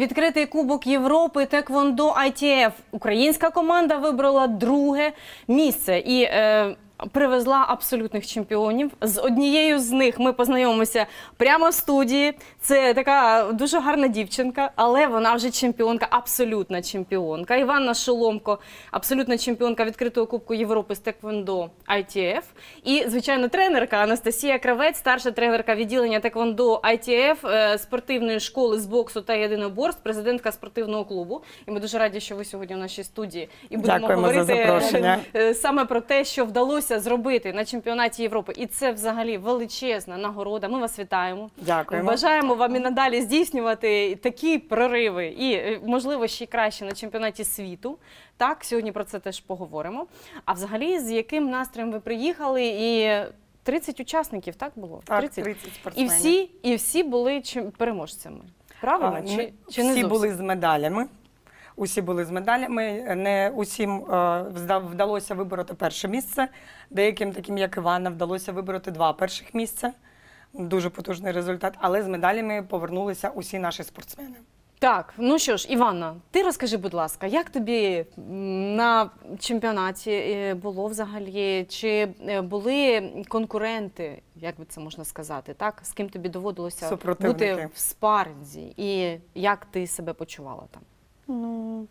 Відкритий Кубок Європи Теквондо ITF. Українська команда вибрала друге місце і привезла абсолютних чемпіонів. З однією з них ми познайомимося прямо в студії. Це така дуже гарна дівчинка, але вона вже чемпіонка, абсолютна чемпіонка. Іванна Шоломко, абсолютна чемпіонка відкритого Кубку Європи з Теквондо ITF. І, звичайно, тренерка Анастасія Кравець, старша тренерка відділення Теквондо ITF спортивної школи з боксу та єдиноборств, президентка спортивного клубу. І ми дуже раді, що ви сьогодні в нашій студії. І будемо говорити саме про те, що вдалося зробити на чемпіонаті Європи. І це взагалі величезна нагорода. Ми вас вітаємо. Дякуємо. Бажаємо вам і надалі здійснювати такі прориви і, можливо, ще й краще на чемпіонаті світу. Так, сьогодні про це теж поговоримо. А взагалі, з яким настроєм ви приїхали? І 30 учасників, так було? Так, 30 спортсменів. І всі були переможцями. Правильно? Чи не всі зовсім? були з медалями. Усі були з медалями. Не усім вдалося вибороти перше місце. Деяким, таким як Іванна, вдалося вибороти 2 перших місця. Дуже потужний результат. Але з медалями повернулися усі наші спортсмени. Так, ну що ж, Іванна, ти розкажи, будь ласка, як тобі на чемпіонаті було взагалі? Чи були конкуренти, як би це можна сказати, так? З ким тобі доводилося бути в спарринзі? І як ти себе почувала там? Ну,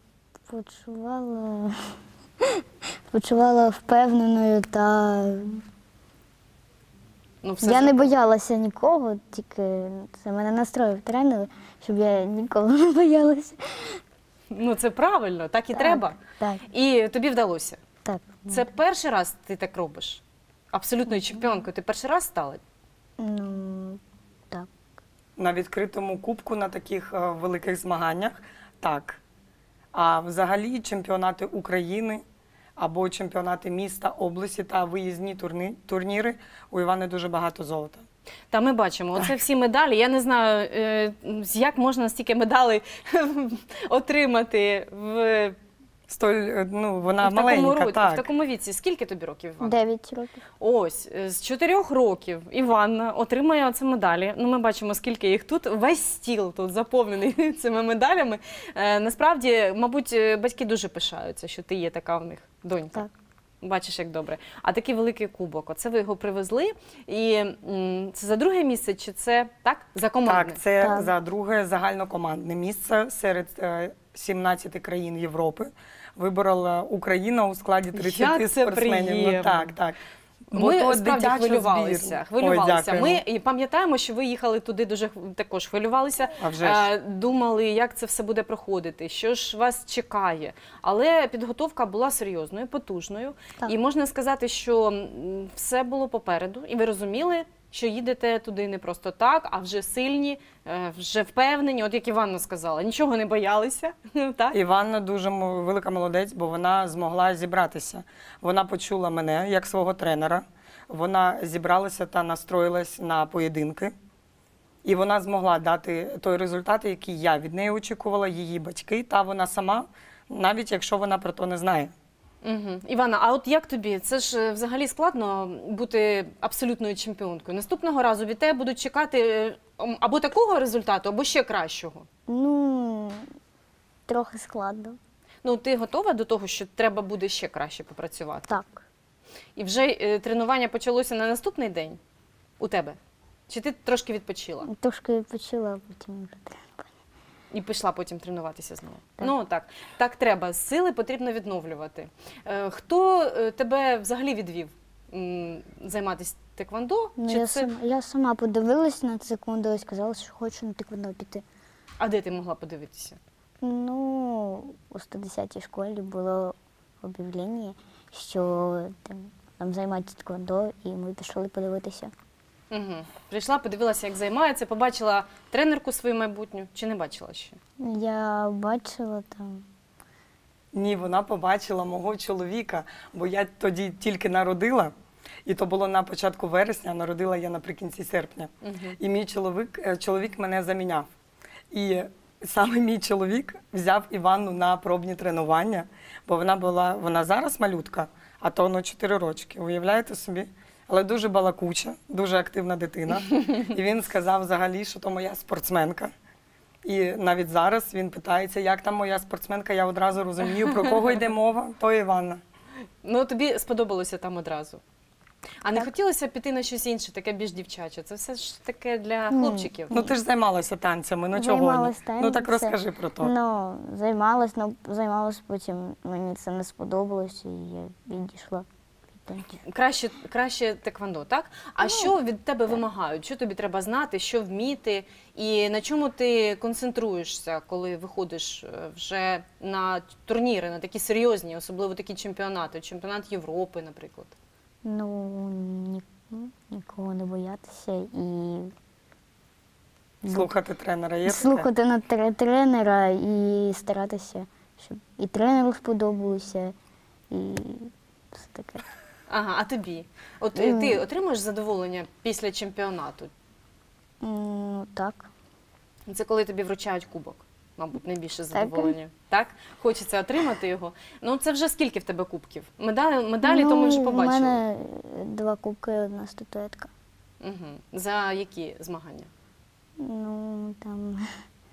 почувала впевненою та я не боялася нікого, тільки це мене настроїв тренер, щоб я нікого не боялася. Ну, це правильно, так і треба. Так. І тобі вдалося? Так. Це перший раз ти так робиш? Абсолютною чемпіонкою ти перший раз стала? Ну, так. На відкритому кубку, на таких великих змаганнях, так. А взагалі чемпіонати України або чемпіонати міста, області та виїзні турніри у Івани дуже багато золота. Та ми бачимо, оце всі медалі. Я не знаю, як можна стільки медалей отримати в вона маленька, так. В такому віці. Скільки тобі років, Іванна? 9 років. Ось, з 4 років Іванна отримує оце медалі. Ну, ми бачимо, скільки їх тут. Весь стіл тут заповнений цими медалями. Насправді, мабуть, батьки дуже пишаються, що ти є така в них донька. Так. Бачиш, як добре. А такий великий кубок, оце ви його привезли. І це за друге місце, чи це так, за командне? Так, це за друге загальнокомандне місце серед 17 країн Європи. Виборола Україна у складі 30 спортсменів. Ну, так, так. Ми справді хвилювалися. Ми пам'ятаємо, що ви їхали туди, дуже також хвилювалися, думали, як це все буде проходити, що ж вас чекає. Але підготовка була серйозною, потужною. Так. І можна сказати, що все було попереду. І ви розуміли, що їдете туди не просто так, а вже сильні, вже впевнені. От як Іванна сказала, нічого не боялися. Так? Іванна дуже велика молодець, бо вона змогла зібратися. Вона почула мене як свого тренера. Вона зібралася та настроїлась на поєдинки. І вона змогла дати той результат, який я від неї очікувала, її батьки, та вона сама, навіть якщо вона про то не знає. Іванна, а от як тобі? Це ж взагалі складно бути абсолютною чемпіонкою. Наступного разу від тебе будуть чекати або такого результату, або ще кращого. Ну, трохи складно. Ну, ти готова до того, що треба буде ще краще попрацювати? Так. І вже тренування почалося на наступний день у тебе? Чи ти трошки відпочила? Трошки відпочила, а потім вже тренування. І пішла потім тренуватися знову. Так. Ну так, так треба. Сили потрібно відновлювати. Хто тебе взагалі відвів займатися теквондо? Ну, я сама подивилась на теквондо і сказала, що хочу на теквондо піти. А де ти могла подивитися? Ну, у 110-й школі було об'явлення, що там займаються теквондо, і ми пішли подивитися. Угу. Прийшла, подивилася, як займається, побачила тренерку свою майбутню, чи не бачила ще? Я бачила там. Ні, вона побачила мого чоловіка, бо я тоді тільки народила, і то було на початку вересня, а народила я наприкінці серпня. І мій чоловік мене заміняв. І саме мій чоловік взяв Іванну на пробні тренування, бо вона зараз малютка, а то 4 рочки, уявляєте собі? Але дуже балакуча, дуже активна дитина. І він сказав взагалі, що то моя спортсменка. І навіть зараз він питається, як там моя спортсменка, я одразу розумію, про кого йде мова, то Іванна. Ну, тобі сподобалося там одразу. А не Так. хотілося піти на щось інше, таке більш дівчаче? Це все ж таке для хлопчиків. Ну ти ж займалася танцями, ну чого ні? Займалась Ну так танцями. розкажи про то. Ну, займалась, потім мені це не сподобалось, і я відійшла від танців. Краще теквондо, так? А що від тебе вимагають? Що тобі треба знати, що вміти? І на чому ти концентруєшся, коли виходиш вже на турніри, на такі серйозні, особливо такі чемпіонати, чемпіонат Європи, наприклад? Ну, нікого не боятися і Слухати тренера є таке? слухати на тренера і старатися, щоб і тренеру сподобалося, і все таке. Ага, а тобі? От ти отримуєш задоволення після чемпіонату? Ну, так. Це коли тобі вручають кубок, мабуть, найбільше задоволення. Так? Хочеться отримати його. Ну, це вже скільки в тебе кубків? Медалі то ми вже побачили. У мене 2 кубки і 1 статуетка. Угу. За які змагання? Ну, там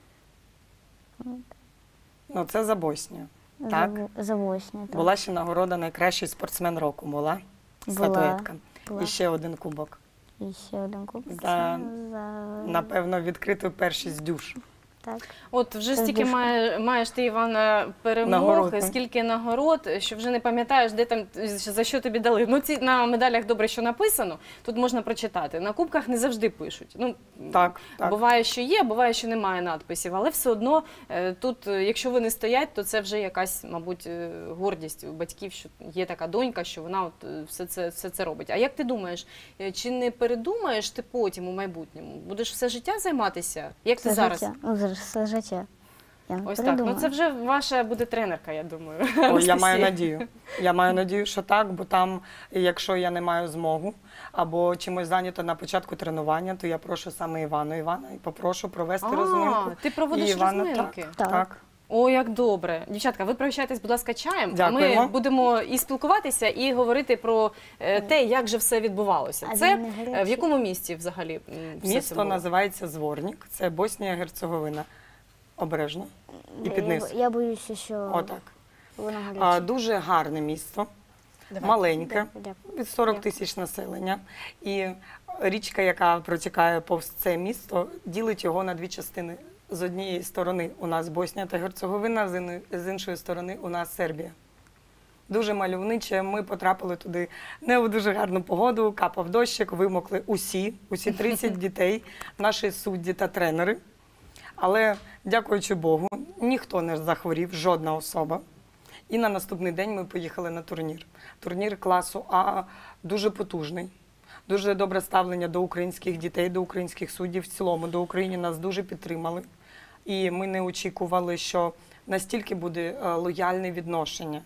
Ну це за Боснію. Так? за 8. Так. Була ще нагорода найкращий спортсмен року, була статуетка. Була. І ще один кубок. І ще 1 кубок. За- за... Напевно, відкриту першість дюш. Так. От вже Це стільки дуже- маєш ти, Івана, перемог, Нагород, так. скільки нагород, що вже не пам'ятаєш, де там, за що тобі дали. Ну, ці на медалях добре, що написано, тут можна прочитати. На кубках не завжди пишуть. Ну, Так, так. буває, що є, буває, що немає надписів, але все одно тут, якщо вони стоять, то це вже якась, мабуть, гордість у батьків, що є така донька, що вона от все це робить. А як ти думаєш, чи не передумаєш ти потім у майбутньому? Будеш все життя займатися? Як ти Все зараз? життя. Ну, все життя. Я не Ось так. Ну передумала. це вже ваша буде тренерка, я думаю. Ой, я Анастасія. маю надію. Я маю надію, що так, бо там, якщо я не маю змогу або чимось зайнята на початку тренування, то я прошу саме Івана і попрошу провести розминку. Ти проводиш І Івана, розминки? Так, так. О, як добре. Дівчатка, ви пригощайтесь, будь ласка, чаєм. Дякуємо. Ми будемо і спілкуватися, і говорити про те, як же все відбувалося. А Це він не гарячий? в якому місті взагалі все це Місто було? називається Зворнік, це Боснія-Герцеговина. Обережно. І під низ. Я боюся, що Отак. воно гаряче. Дуже гарне місто, Давай. маленьке, Дякую. від 40 тисяч населення. І річка, яка протікає повз це місто, ділить його на 2 частини. З однієї сторони у нас Боснія та Герцеговина, з іншої сторони у нас Сербія. Дуже мальовниче. Ми потрапили туди не у дуже гарну погоду, капав дощик, вимокли усі 30 дітей, наші судді та тренери. Але, дякуючи Богу, ніхто не захворів, жодна особа. І на наступний день ми поїхали на турнір. Турнір класу А дуже потужний. Дуже добре ставлення до українських дітей, до українських суддів. В цілому до України нас дуже підтримали. І ми не очікували, що настільки буде лояльне відношення.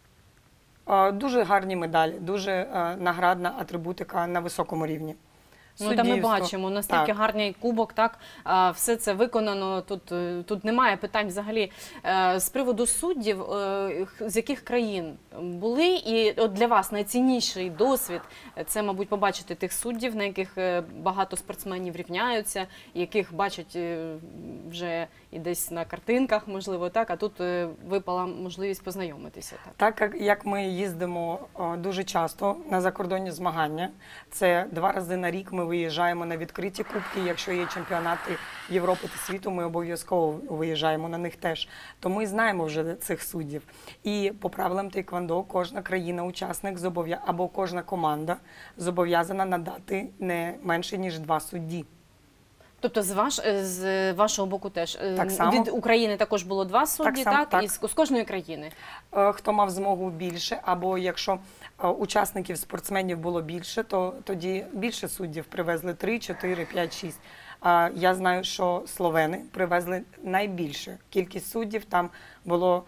Дуже гарні медалі, дуже наградна атрибутика на високому рівні. Ну, та ми Суддівство. бачимо, настільки Так. гарний кубок, так, все це виконано, тут немає питань взагалі. З приводу суддів, з яких країн були, і от для вас найцінніший досвід, це, мабуть, побачити тих суддів, на яких багато спортсменів рівняються, яких бачать вже і десь на картинках, можливо, так, а тут випала можливість познайомитися. Так. Так як ми їздимо дуже часто на закордонні змагання, це 2 рази на рік ми виїжджаємо на відкриті кубки. Якщо є чемпіонати Європи та світу, ми обов'язково виїжджаємо на них теж. То ми знаємо вже цих суддів. І по правилам тейквондо кожна країна-учасник або кожна команда зобов'язана надати не менше, ніж 2 судді. Тобто з вашого боку теж Так само. від України також було 2 судді, само, так? так. І з кожної країни. Хто мав змогу більше, або якщо учасників, спортсменів було більше, то тоді більше суддів привезли 3, 4, 5, 6. Я знаю, що словени привезли найбільше. Кількість суддів там було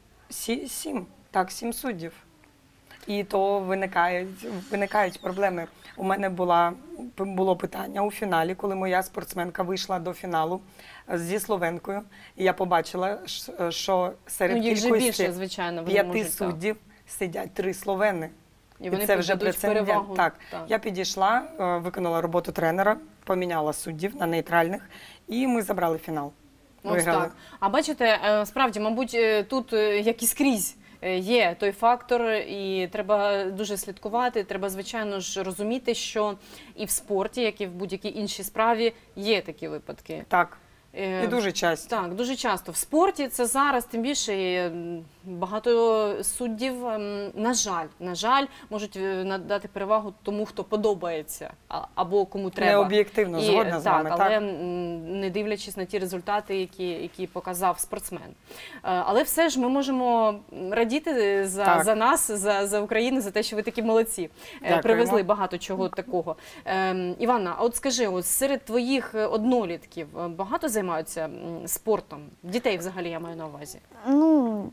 7 суддів. І то виникають проблеми. У мене було питання у фіналі, коли моя спортсменка вийшла до фіналу зі словенкою. І я побачила, що серед Їх же кількості більше, звичайно, вони 5 можуть, так. суддів сидять 3 словени. І вони це вже дадуть прецедент. перевагу. Так. Так. Я підійшла, виконала роботу тренера, поміняла суддів на нейтральних, і ми забрали фінал. Ось виграли. так. А бачите, справді, мабуть, тут, як і скрізь, є той фактор, і треба дуже слідкувати. Треба, звичайно ж, розуміти, що і в спорті, як і в будь-якій іншій справі, є такі випадки. Так, Е, і дуже часто. Так, дуже часто. В спорті це зараз, тим більше, багато суддів, на жаль, можуть надати перевагу тому, хто подобається, або кому треба. Не об'єктивно, згодна з вами. Але не дивлячись на ті результати, які показав спортсмен. Але все ж ми можемо радіти за нас, за Україну, за те, що ви такі молодці. Дякуємо. Привезли багато чого такого. Іванна, а от скажи, от серед твоїх однолітків багато займаються спортом? Дітей взагалі я маю на увазі. Ну,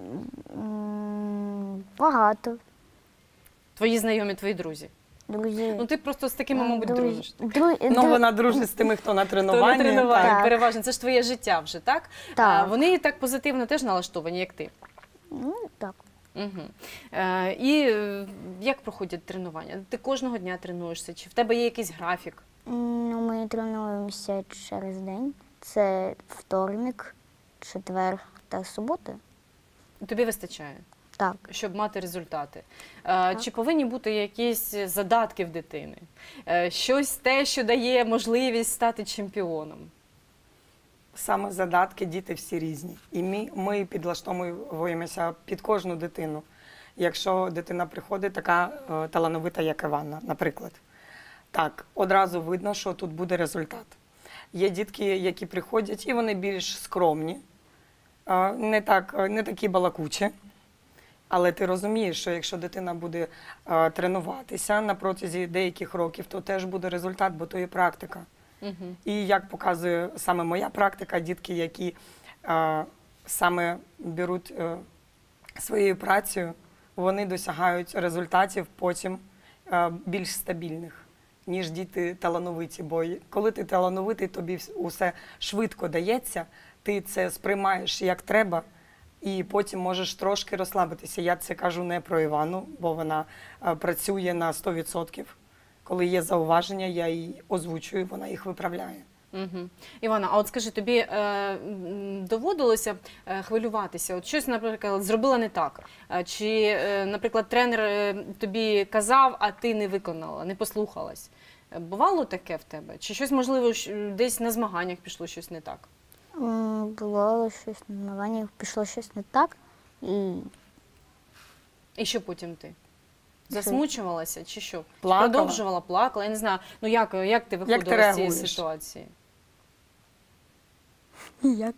багато. Твої знайомі, твої друзі. Друзі. Ну ти просто з такими, мабуть, дружиш. Ну, вона дружить з тими, хто на Хто тренуванні. на тренуванні, Так. переважно. Це ж твоє життя вже, так? Так. Вони так позитивно теж налаштовані, як ти. Ну, так. Угу. І як проходять тренування? Ти кожного дня тренуєшся? Чи в тебе є якийсь графік? Ну, ми тренуємося через день. Це вторник, четвер та субота. Тобі вистачає, Так. щоб мати результати? Чи повинні бути якісь задатки в дитини? Щось те, що дає можливість стати чемпіоном? Саме задатки, діти всі різні. І ми підлаштовуємося під кожну дитину. Якщо дитина приходить така талановита, як Іванна, наприклад. Так, одразу видно, що тут буде результат. Є дітки, які приходять, і вони більш скромні, не такі балакучі. Але ти розумієш, що якщо дитина буде тренуватися на протязі деяких років, то теж буде результат, бо то є практика. Угу. І як показує саме моя практика, дітки, які саме беруть своєю працею, вони досягають результатів потім більш стабільних, ніж діти талановиті. Бо коли ти талановитий, тобі усе швидко дається, ти це сприймаєш як треба, і потім можеш трошки розслабитися. Я це кажу не про Івану, бо вона працює на 100%. Коли є зауваження, я їй озвучую, вона їх виправляє. Угу. Івана, а от скажи, тобі доводилося хвилюватися? От щось, наприклад, зробила не так? Чи, наприклад, тренер тобі казав, а ти не виконала, не послухалась? Бувало таке в тебе? Чи щось, можливо, десь на змаганнях пішло щось не так? Було щось на змаганнях, пішло щось не так. І що потім ти? Засмучувалася чи що? Плакала. Продовжувала, плакала? Я не знаю. Ну як ти Як ти виходила з цієї реагуєш? ситуації? Як?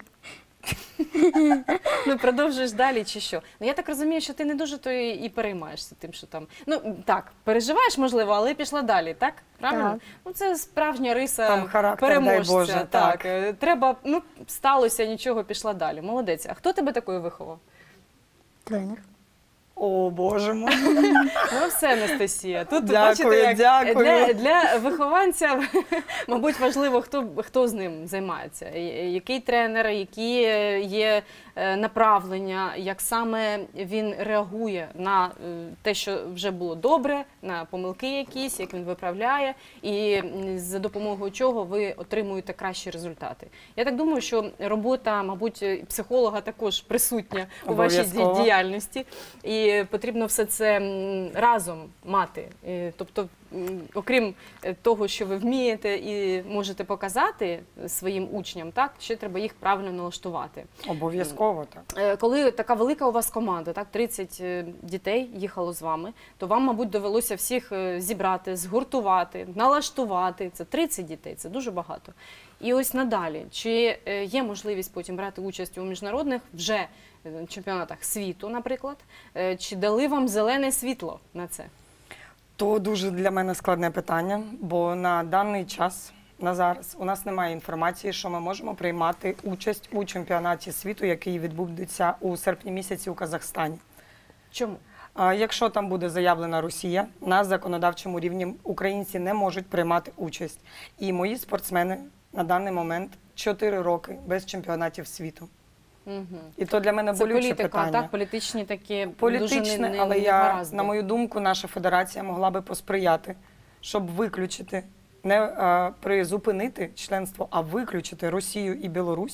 Ну, продовжуєш далі чи що? Ну, я так розумію, що ти не дуже то і переймаєшся тим, що там... Ну, так, переживаєш, можливо, але пішла далі, так? Правильно? Так. Ну, це справжня риса Там характер, переможця. дай Боже, так. так. Треба, ну, сталося, нічого, пішла далі. Молодець. А хто тебе такою виховав? Тренер. О, Боже мой! Ну, все, Анастасія. Тут, Дякую, бачите, дякую. для вихованця, мабуть, важливо, хто з ним займається, який тренер, які є направлення, як саме він реагує на те, що вже було добре, на помилки якісь, як він виправляє, і за допомогою чого ви отримуєте кращі результати. Я так думаю, що робота, мабуть, психолога також присутня у вашій Обов'язково. діяльності. І потрібно все це разом мати. Тобто, окрім того, що ви вмієте і можете показати своїм учням, так, ще треба їх правильно налаштувати. Обов'язково так. Коли така велика у вас команда, так, 30 дітей їхало з вами, то вам, мабуть, довелося всіх зібрати, згуртувати, налаштувати. Це 30 дітей, це дуже багато. І ось надалі, чи є можливість потім брати участь у міжнародних вже чемпіонатах світу, наприклад, чи дали вам зелене світло на це? То дуже для мене складне питання, бо на даний час, на зараз, у нас немає інформації, що ми можемо приймати участь у чемпіонаті світу, який відбудеться у серпні місяці у Казахстані. Чому? Якщо там буде заявлена Росія, на законодавчому рівні українці не можуть приймати участь. І мої спортсмени на даний момент 4 роки без чемпіонатів світу. Угу. І то для мене Це болюче політика, питання. так, політичні такі Політичне, дуже але негаразди. на мою думку, наша федерація могла би посприяти, щоб виключити, не призупинити членство, а виключити Росію і Білорусь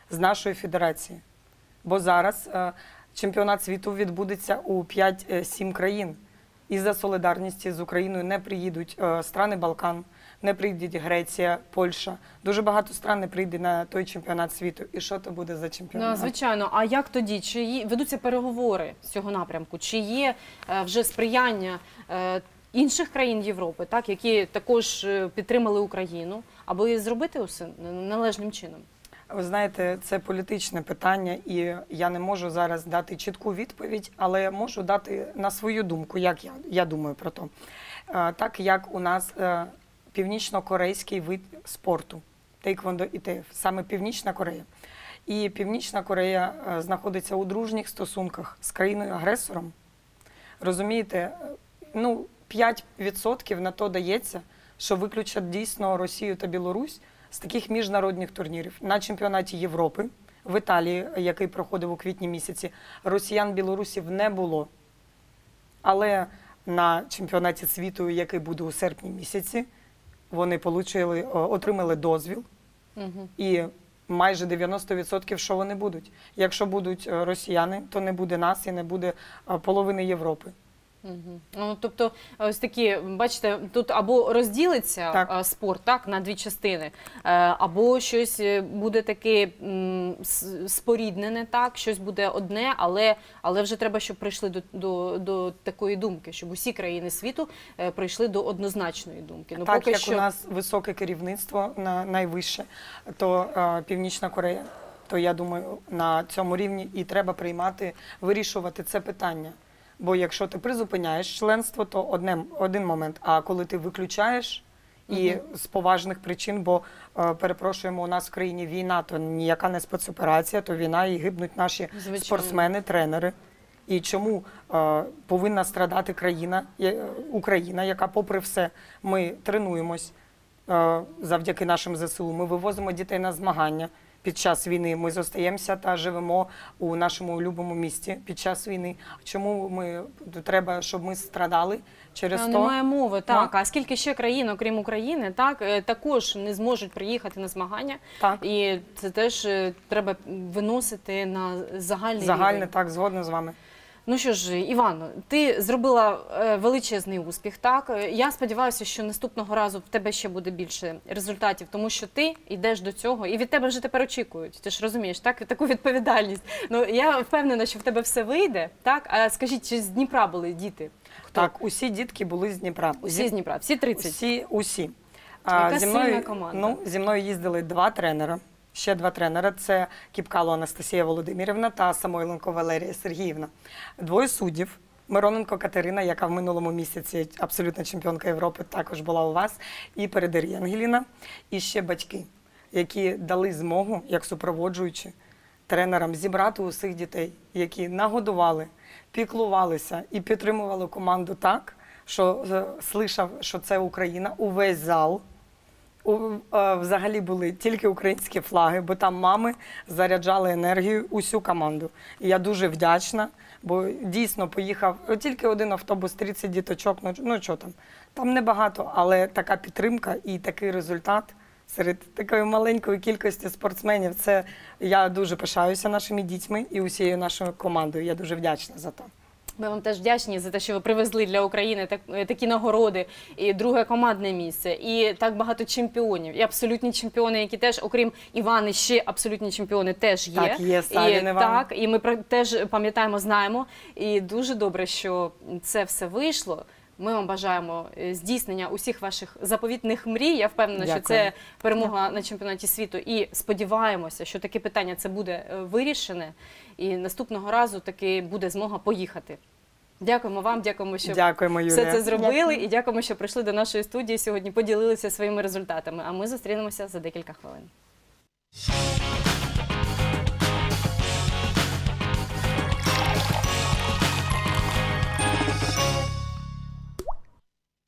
з нашої федерації. Бо зараз чемпіонат світу відбудеться у 5-7 країн. Із-за солідарності з Україною не приїдуть страни Балкан, не приїде Греція, Польща. Дуже багато стран не прийде на той чемпіонат світу. І що то буде за чемпіонат? Ну, звичайно. А як тоді? Чи ведуться переговори з цього напрямку? Чи є вже сприяння інших країн Європи, так, які також підтримали Україну, аби зробити усе належним чином? Ви знаєте, це політичне питання, і я не можу зараз дати чітку відповідь, але можу дати на свою думку, як я думаю про то. Так як у нас північно-корейський вид спорту, тейквондо ІТФ, саме Північна Корея. І Північна Корея знаходиться у дружніх стосунках з країною-агресором. Розумієте, ну, 5% на то дається, що виключать дійсно Росію та Білорусь з таких міжнародних турнірів. На чемпіонаті Європи в Італії, який проходив у квітні місяці, росіян-білорусів не було. Але на чемпіонаті світу, який буде у серпні місяці, вони отримали дозвіл. І майже 90% що вони будуть. Якщо будуть росіяни, то не буде нас і не буде половини Європи. Ну, тобто, ось такі, бачите, тут або розділиться спорт так, на дві частини, або щось буде таке споріднене, так, щось буде одне, але вже треба, щоб прийшли до такої думки, щоб усі країни світу прийшли до однозначної думки. Ну, так, поки як що... у нас високе керівництво найвище, то Північна Корея, то я думаю, на цьому рівні і треба приймати, вирішувати це питання. Бо якщо ти призупиняєш членство, то один момент. А коли ти виключаєш і з поважних причин, бо, перепрошуємо, у нас в країні війна, то ніяка не спецоперація, то війна і гибнуть наші спортсмени, тренери. І чому повинна страдати Україна, яка попри все, ми тренуємось завдяки нашим ЗСУ, ми вивозимо дітей на змагання. Під час війни ми зостаємося та живемо у нашому любому місті під час війни. Чому треба, щоб ми страдали через то? Немає мови, так. А скільки ще країн, окрім України, також не зможуть приїхати на змагання. Так. І це теж треба виносити на загальний рівень. Загальне, так, згодна з вами. Ну що ж, Івано, ти зробила величезний успіх, так? Я сподіваюся, що наступного разу в тебе ще буде більше результатів, тому що ти йдеш до цього, і від тебе вже тепер очікують. Ти ж розумієш, так? Таку відповідальність. Ну, я впевнена, що в тебе все вийде, так? А скажіть, чи з Дніпра були діти? Хто? Так, усі дітки були з Дніпра. Усі з Дніпра, всі 30? Усі. Яка сильна команда. Ну, зі мною їздили 2 тренера. Ще 2 тренера – це Кіпкало Анастасія Володимирівна та Самойленко Валерія Сергіївна. 2 суддів – Мироненко Катерина, яка в минулому місяці абсолютна чемпіонка Європи, також була у вас, і Передир'я Ангеліна. І ще батьки, які дали змогу, як супроводжуючи, тренерам зібрати усіх дітей, які нагодували, піклувалися і підтримували команду так, що слышав, що це Україна, увесь зал. Взагалі були тільки українські флаги, бо там мами заряджали енергію усю команду. І я дуже вдячна, бо дійсно поїхав тільки один автобус, 30 діточок, ну що там небагато, але така підтримка і такий результат серед такої маленької кількості спортсменів, це я дуже пишаюся нашими дітьми і усією нашою командою, я дуже вдячна за це. Ми вам теж вдячні за те, що ви привезли для України такі нагороди, і друге командне місце, і так багато чемпіонів, і абсолютні чемпіони, які теж, окрім Івани, ще абсолютні чемпіони теж є. Так, є, Савін Іван. Так, і ми теж пам'ятаємо, знаємо, і дуже добре, що це все вийшло. Ми вам бажаємо здійснення усіх ваших заповітних мрій. Я впевнена, що це перемога на чемпіонаті світу. І сподіваємося, що таке питання це буде вирішене. І наступного разу таки буде змога поїхати. Дякуємо вам, дякуємо, що все це зробили. І дякуємо, що прийшли до нашої студії сьогодні, поділилися своїми результатами. А ми зустрінемося за декілька хвилин.